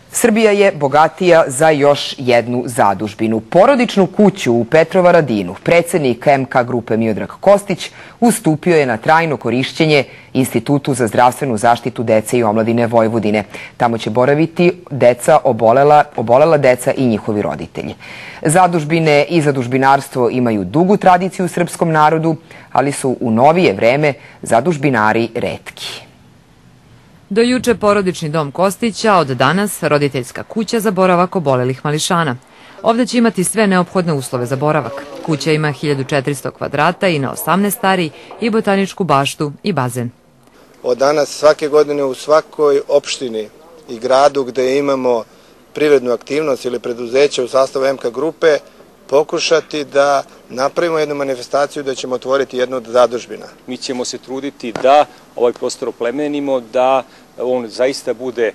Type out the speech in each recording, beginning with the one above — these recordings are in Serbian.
Srbija je bogatija za još jednu zadužbinu. Porodičnu kuću u Petrovaradinu predsednik MK grupe Miodrag Kostić ustupio je na trajno korišćenje Institutu za zdravstvenu zaštitu dece i omladine Vojvodine. Tamo će boraviti obolela deca i njihovi roditelji. Zadužbine i zadužbinarstvo imaju dugu tradiciju u srpskom narodu, ali su u novije vreme zadužbinari retki. Do juče porodični dom Kostića, od danas roditeljska kuća za boravak obolelih mališana. Ovde će imati sve neophodne uslove za boravak. Kuća ima 1400 kvadrata i na 18 stari i botaničku baštu i bazen. Od danas svake godine u svakoj opštini i gradu gde imamo privrednu aktivnost ili preduzeće u sastavu MK grupe pokušati da napravimo jednu manifestaciju da ćemo otvoriti jednu od zadužbina. Mi ćemo se truditi da ovaj prostor oplemenimo, da on zaista bude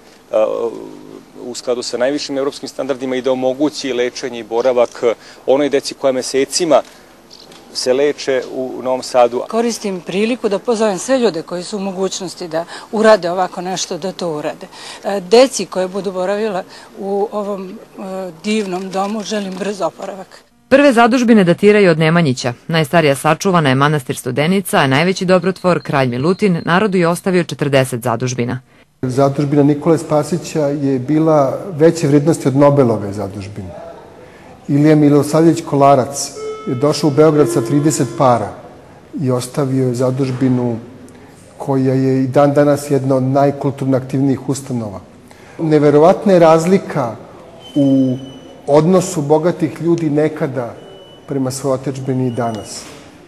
u skladu sa najvišim evropskim standardima i da omogući lečenje i boravak onoj deci koja mesecima se leče u Novom Sadu. Koristim priliku da pozovem sve ljude koji su u mogućnosti da urade ovako nešto, da to urade. Deci koje budu boravila u ovom divnom domu želim brz oporavak. Prve zadužbine datiraju od Nemanjića. Najstarija sačuvana je manastir Studenica, a najveći dobrotvor, kralj Milutin, narodu je ostavio 40 zadužbina. Zadužbina Nikole Spasića je bila veće vrednosti od Nobelove zadužbine. Ilija Milosavljević Kolarac je došao u Beograd sa 30 para i ostavio je zadužbinu koja je i dan danas jedna od najkulturno aktivnijih ustanova. Neverovatna je razlika u odnosu bogatih ljudi nekada prema svojoj otadžbini i danas.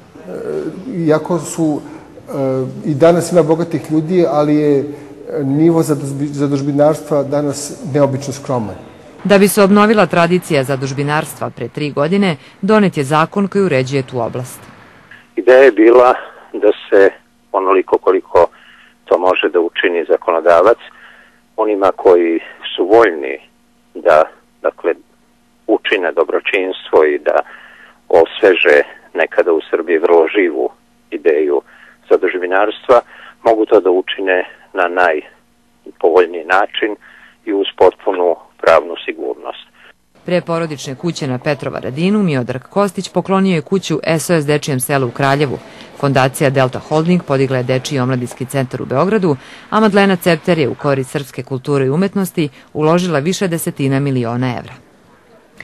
Iako su i danas ima bogatih ljudi, ali je nivo zadužbinarstva danas neobično skroman. Da bi se obnovila tradicija zadužbinarstva pre 3 godine, donet je zakon koji uređuje tu oblast. Ideja je bila da se onoliko koliko to može da učini zakonodavac, onima koji su voljni da učine dobročinstvo i da osveže nekada u Srbiji vrlo živu ideju zadužbinarstva, mogu to da učine na najpovoljniji način i uz potpunu pravnu sigurnost. Pre porodične kuće na Petrovaradinu Miodrag Kostić poklonio je kuću SOS Dečijem selu u Kraljevu. Fondacija Delta Holding podigla je Dečiji omladinski centar u Beogradu, a Madlena Cepter je u korist srpske kulture i umetnosti uložila više desetina miliona evra.